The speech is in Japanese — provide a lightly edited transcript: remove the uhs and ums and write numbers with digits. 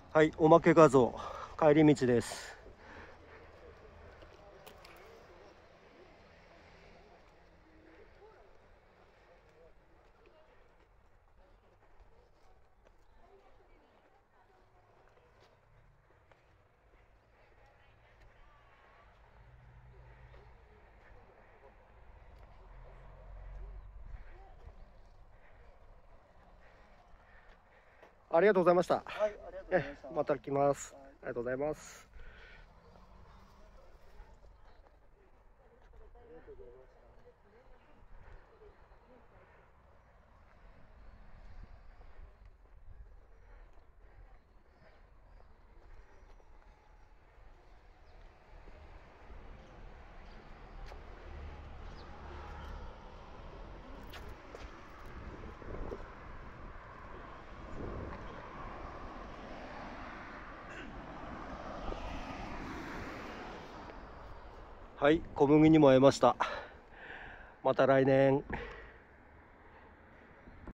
はい、おまけ画像、帰り道です。ありがとうございました。 はい、ありがとうございました。 また来ます。ありがとうございます。はい、小麦にも会えました。また来年。